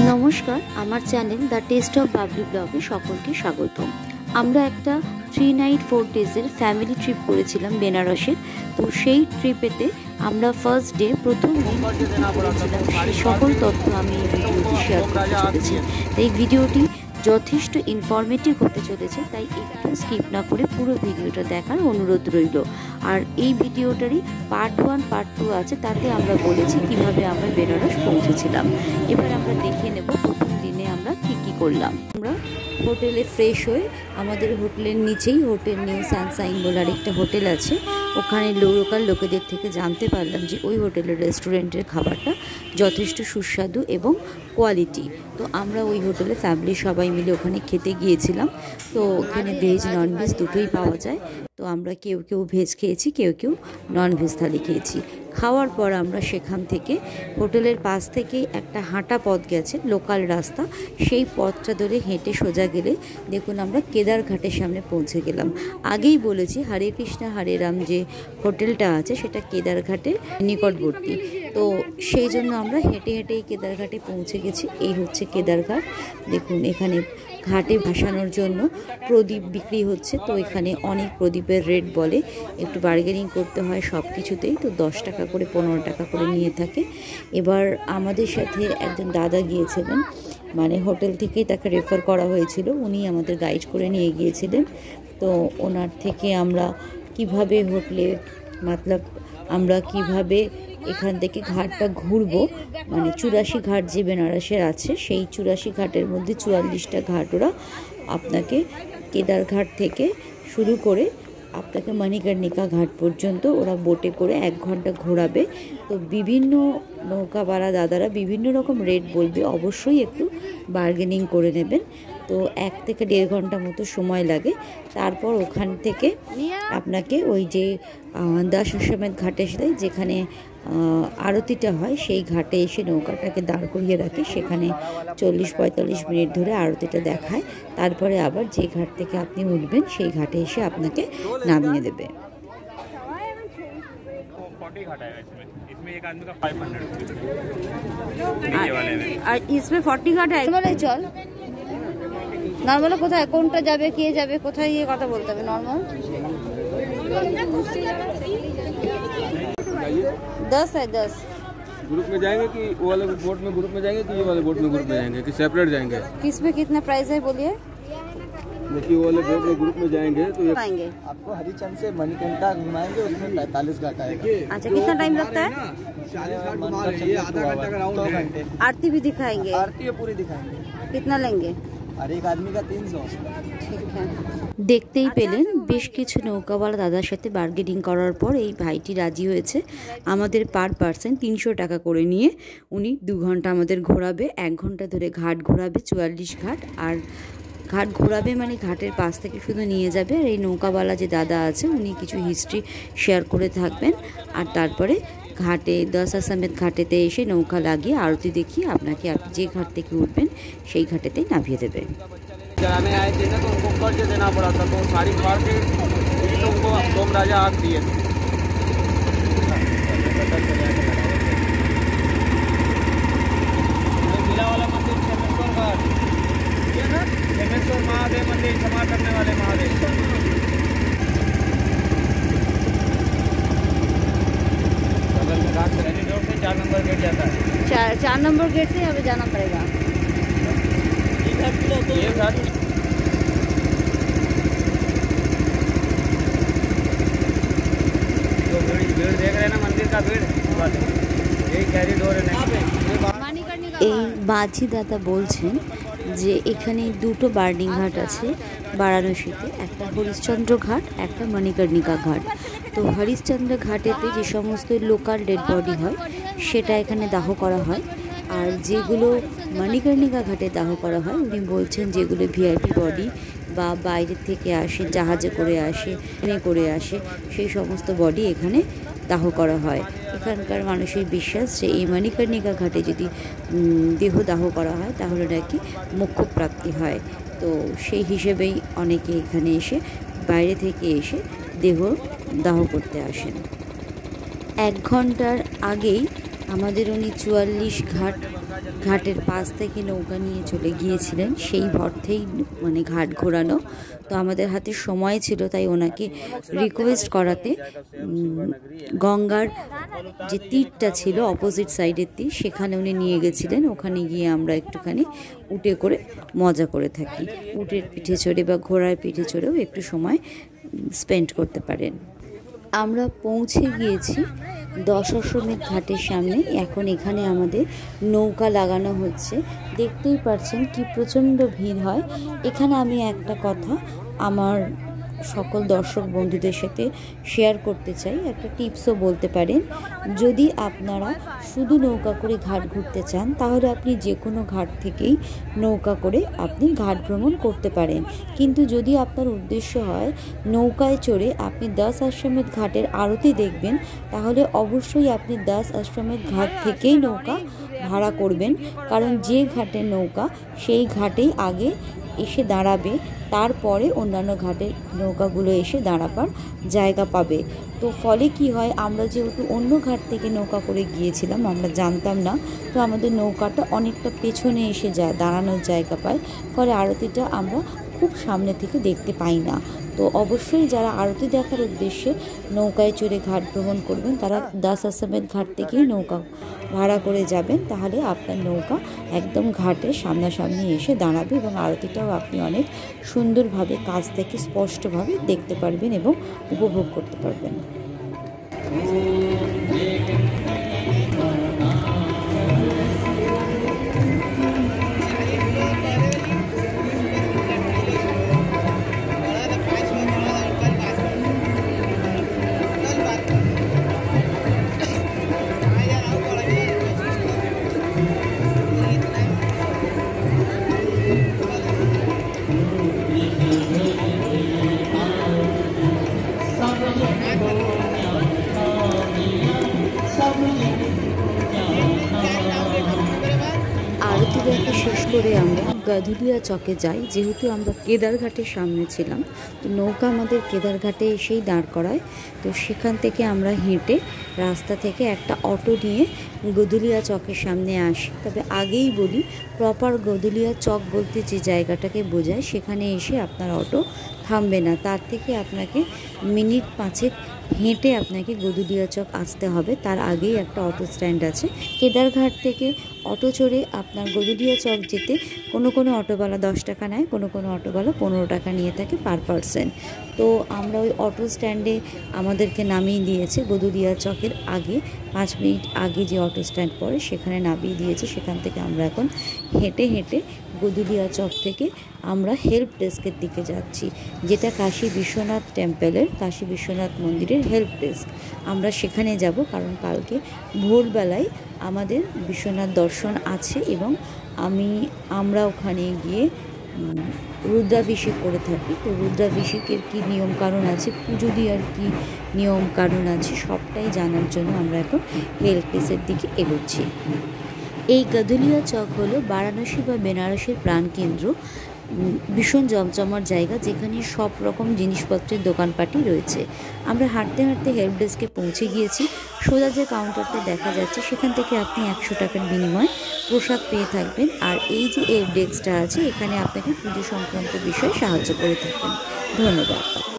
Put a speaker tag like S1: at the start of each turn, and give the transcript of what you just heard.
S1: নমস্কার, আমার channel the taste of Babli ব্লগে সকলকে স্বাগতম। আমরা একটা 3 নাইট 4 ডেজের ফ্যামিলি ট্রিপ করেছিলাম বেনারসের। তো সেই ট্রিপেতে আমরা ফার্স্ট ডে প্রথম দিন করেছিলাম, সেই সকল তথ্য আমি এই ভিডিওটি শেয়ার করতে চলেছি। এই ভিডিওটি যথেষ্ট ইনফরমেটিভ হতে চলেছে, তাই একটু স্কিপ না করে পুরো ভিডিওটা দেখার অনুরোধ রইল। আর এই ভিডিওটারই পার্ট 1 পার্ট 2 আছে, তাতে আমরা বলেছি কিভাবে আমরা বেনারস পৌঁছেছিলাম। এবার আমরা দেখে নেব প্রথম দিনে আমরা কী করলাম। আমরা হোটেলে ফ্রেশ হয়ে আমাদের হোটেলের নিচেই হোটেল নিউ সানশাইন বলে আরেকটা হোটেল আছে, ওখানে লোকাল লোকেদের থেকে জানতে পারলাম যে ওই হোটেলের রেস্টুরেন্টের খাবারটা যথেষ্ট সুস্বাদু এবং কোয়ালিটি। তো আমরা ওই হোটেলে ফ্যামিলি সবাই মিলে ওখানে খেতে গিয়েছিলাম। তো ওখানে ভেজ ননভেজ দুটোই পাওয়া যায়। তো আমরা কেউ ভেজ খেয়েছি, কেউ ননভেজ থালি খেয়েছি। খাওয়ার পর আমরা সেখান থেকে হোটেলের পাশ থেকে একটা হাঁটা পথ গেছে, লোকাল রাস্তা, সেই পথটা ধরে হেঁটে সোজা গেলে দেখুন আমরা কেদারঘাটের সামনে পৌঁছে গেলাম। আগেই বলেছি হরে কৃষ্ণা হরে রাম যে হোটেলটা আছে সেটা কেদারঘাটের নিকটবর্তী। তো সেই জন্য আমরা হেঁটে এই কেদারঘাটে পৌঁছে গেছি। এই হচ্ছে কেদারঘাট। দেখুন এখানে ঘাটে ভাসানোর জন্য প্রদীপ বিক্রি হচ্ছে। তো এখানে অনেক প্রদীপের রেট বলে, একটু বার্গেনিং করতে হয় সব কিছুতেই। তো 10 টাকা করে 15 টাকা করে নিয়ে থাকে। এবার আমাদের সাথে একজন দাদা গিয়েছিলেন, মানে হোটেল থেকেই তাকে রেফার করা হয়েছিল, উনি আমাদের গাইড করে নিয়ে গিয়েছিলেন। তো ওনার থেকে আমরা কিভাবে হোটেলে আমরা কিভাবে এখান থেকে ঘাটটা ঘুরবো, মানে 84 ঘাট যে বেনারসের আছে, সেই 84 ঘাটের মধ্যে 44টা ঘাট ওরা আপনাকে কেদারঘাট থেকে শুরু করে আপনাকে মণিকর্ণিকা ঘাট পর্যন্ত ওরা বোটে করে 1 ঘন্টা ঘোরাবে। তো বিভিন্ন নৌকাওয়ালা দাদারা বিভিন্ন রকম রেট বলবে, অবশ্যই একটু বার্গেনিং করে নেবেন। তো 1 থেকে 1.5 ঘন্টা মতো সময় লাগে। তারপর ওখান থেকে আপনাকে ওই যে দশাশ্বমেধ ঘাটে দেয়, যেখানে আরতিটা হয়, সেই ঘাটে এসে নৌকাটাকে দাঁড় করিয়ে রাখে। সেখানে 40-45 মিনিট ধরে আরতিটা দেখায়। তারপরে আবার যে ঘাট থেকে আপনি উঠবেন সেই ঘাটে এসে আপনাকে নামিয়ে দেবে। আর इसमें 40 घाट है। চল নর্মাল কোথায় কোনটা যাবে, কে যাবে, কোথায় গিয়ে কথা বলতে হবে। নর্মাল 10 है 10
S2: ग्रुप में जाएंगे कि वो वाले बोट में ग्रुप में जाएंगे कि ये वाले बोट में ग्रुप में जाएंगे कि सेपरेट जाएंगे?
S1: किसमें कितना प्राइस है बोलिए?
S2: देखिए वो वाले बोट में ग्रुप में जाएंगे तो ये
S1: आएंगे
S3: आपको हरिचंद से मणिकंठा घुमाएंगे, उसमें 45 घाट आएगा।
S1: अच्छा, कितना टाइम लगता है?
S3: 40 घाट घुमा रहे हैं, आधा घंटा का राउंड 2 घंटे।
S1: आरती भी दिखाएंगे?
S3: आरती पूरी दिखाएंगे।
S1: कितना लेंगे?
S3: और एक आदमी का 300।
S1: ঠিক আছে। দেখতেই পেলেন বেশ কিছু নৌকাওয়ালা দাদার সাথে বার্গেনিং করার পর এই ভাইটি রাজি হয়েছে আমাদের পার পার্সন 300 টাকা করে নিয়ে উনি 2 ঘন্টা আমাদের ঘোরাবে। 1 ঘন্টা ধরে ঘাট ঘোরাবে, 44 ঘাট। আর ঘাট ঘোরাবে মানে ঘাটের পাশ থেকে শুধু নিয়ে যাবে। আর এই নৌকাওয়ালা যে দাদা আছে উনি কিছু হিস্ট্রি শেয়ার করে থাকবেন। আর তারপরে ঘাটে দশাশ্বমেধ ঘাটেতে এসে নৌকা লাগিয়ে আরতি দেখিয়ে আপনাকে আপনি যে ঘাট থেকে উঠবেন সেই ঘাটেতে নামিয়ে দেবে।
S2: जाने आए थे ना, तो उनको कर्ज देना पड़ा था, तो सारी मार के उनको डोम राजा आग दिए थे। जिला वाला मंदिर चमेश्वर घाट, ये ना चमेश्वर महादेव मंदिर, क्षमा करने वाले महादेव। 4 नंबर गेट जाता है।
S1: 4 नंबर गेट से हमें जाना पड़ेगा।
S2: ये घाट जो भीड़ देख रहे हैं ना, मंदिर का भीड़, यही कॉरिडोर है।
S1: এই বাজি দাদা বলছেন যে এখানে 2টো বার্নিং ঘাট আছে বারাণসীতে, একটা হরিশ্চন্দ্র ঘাট, একটা মণিকর্ণিকা ঘাট। তো হরিশ্চন্দ্র ঘাটেতে যে সমস্ত লোকাল ডেড বডি হয় সেটা এখানে দাহ করা হয়। আর যেগুলো মণিকর্ণিকা ঘাটে দাহ করা হয়, উনি বলছেন যেগুলো ভিআইপি বডি বা বাইরের থেকে আসে, জাহাজে করে আসে, ট্রেনে করে আসে, সেই সমস্ত বডি এখানে দাহ করা হয়। এখানকার মানুষের বিশ্বাস যে এই মণিকর্ণিকা ঘাটে যদি দেহ দাহ করা হয় তাহলে নাকি মোক্ষ প্রাপ্তি হয়। তো সেই হিসেবেই অনেকে এখানে এসে বাইরে থেকে এসে দেহ দাহ করতে আসেন। 1 ঘন্টার আগেই আমাদের উনি 44 ঘাটের পাশ থেকে নৌকা নিয়ে চলে গিয়েছিলেন, সেই ভর্তেই মানে ঘাট ঘোরানো। তো আমাদের হাতে সময় ছিল, তাই ওনাকে রিকোয়েস্ট করাতে গঙ্গার যে তীরটা ছিল অপোজিট সাইডের তীর, সেখানে উনি নিয়ে গেছিলেন। ওখানে গিয়ে আমরা একটুখানি উটে করে মজা করে থাকি। উটের পিঠে চড়ে বা ঘোড়ার পিঠে চড়েও একটু সময় স্পেন্ড করতে পারেন। আমরা পৌঁছে গিয়েছি দশাশ্বমেধ ঘাটের সামনে। এখন এখানে আমাদের নৌকা লাগানো হচ্ছে, দেখতেই পাচ্ছেন কি প্রচণ্ড ভিড় হয় এখানে। আমি একটা কথা আমার সকল দর্শক বন্ধুদের সাথে শেয়ার করতে চাই, একটা টিপসও বলতে পারেন। যদি আপনারা শুধু নৌকা করে ঘাট ঘুরতে চান, তাহলে আপনি যে কোনো ঘাট থেকেই নৌকা করে আপনি ঘাট ভ্রমণ করতে পারেন। কিন্তু যদি আপনার উদ্দেশ্য হয় নৌকায় চড়ে আপনি 10 আশ্রমেধ ঘাটের আরতি দেখবেন, তাহলে অবশ্যই আপনি 10 আশ্রমেধ ঘাট থেকেই নৌকা ভাড়া করবেন। কারণ যে ঘাটের নৌকা সেই ঘাটেই আগে এসে দাঁড়াবে, তারপরে অন্যান্য ঘাটের নৌকাগুলো এসে দাঁড়াবার জায়গা পাবে। তো ফলে কি হয়, আমরা যেহেতু অন্য ঘাট থেকে নৌকা করে গিয়েছিলাম, আমরা জানতাম না, তো আমাদের নৌকাটা অনেকটা পেছনে এসে যায়, দাঁড়ানোর জায়গা পায়। ফলে আরতিটা আমরা খুব সামনে থেকে দেখতে পাই না। তো অবশ্যই যারা আরতি দেখার উদ্দেশ্যে নৌকায় চড়ে ঘাট ভ্রমণ করবেন, তারা 10 আশ্রমেধ ঘাট থেকেই নৌকা ভাড়া করে যাবেন, তাহলে আপনার নৌকা একদম ঘাটের সামনাসামনি এসে দাঁড়াবে এবং আরতিটাও আপনি অনেক সুন্দরভাবে কাছ থেকে স্পষ্টভাবে দেখতে পারবেন এবং উপভোগ করতে পারবেন। আরতি দেখা শেষ করে আমরা গাধুলিয়া চকে যাই। যেহেতু আমরা কেদারঘাটের সামনে ছিলাম, তো নৌকা আমাদের কেদারঘাটে এসেই দাঁড় করায়। তো সেখান থেকে আমরা হেঁটে রাস্তা থেকে একটা অটো নিয়ে গদুলিয়া চকের সামনে আসি। তবে আগেই বলি, প্রপার গদুলিয়া চক বলতে যে জায়গাটাকে বোঝায়, সেখানে এসে আপনার অটো থামবে না। তার থেকে আপনাকে মিনিট 5 হেঁটে আপনাকে গদুলিয়া চক আসতে হবে। তার আগেই একটা অটো স্ট্যান্ড আছে। কেদারঘাট থেকে অটো চড়ে আপনার গদুলিয়া চক যেতে কোনো অটোওয়ালা 10 টাকা নেয়, কোনো অটোওয়ালা 15 টাকা নিয়ে থাকে পার পারসন। তো আমরা ওই অটো স্ট্যান্ডে আমাদেরকে নামিয়ে দিয়েছে। গদুলিয়া চকের আগে 5 মিনিট আগে যে অটো স্ট্যান্ড পড়ে সেখানে নামিয়ে দিয়েছে। সেখান থেকে আমরা এখন হেঁটে হেঁটে গদুলিয়া চক থেকে আমরা হেল্প ডেস্কের দিকে যাচ্ছি, যেটা কাশী বিশ্বনাথ টেম্পলের, কাশী বিশ্বনাথ মন্দিরের হেল্প ডেস্ক। আমরা সেখানে যাব, কারণ কালকে ভোরবেলায় আমাদের বিশ্বনাথ দর্শন আছে এবং আমরা ওখানে গিয়ে রুদ্রাভিষেক করে থাকি। তো রুদ্রাভিষেকের কী নিয়মকানুন আছে, পুজো দেওয়ার কী নিয়মকানুন আছে, সবটাই জানার জন্য আমরা এখন হেল্প ডেস্কের দিকে এগোচ্ছি। এই গদুলিয়া চক হলো বারাণসী বা বেনারসের প্রাণকেন্দ্র, ভীষণ জমজমার জায়গা, যেখানে সব রকম জিনিসপত্রের দোকানপাটই রয়েছে। আমরা হাঁটতে হাঁটতে হেল্প ডেস্কে পৌঁছে গিয়েছি। সোজা যে কাউন্টারটা দেখা যাচ্ছে, সেখান থেকে আপনি 100 টাকার বিনিময়ে প্রসাদ পেয়ে থাকবেন। আর এই যে হেল্প ডেস্কটা আছে, এখানে আপনাকে পুজো সংক্রান্ত বিষয়ে সাহায্য করে থাকবেন। ধন্যবাদ।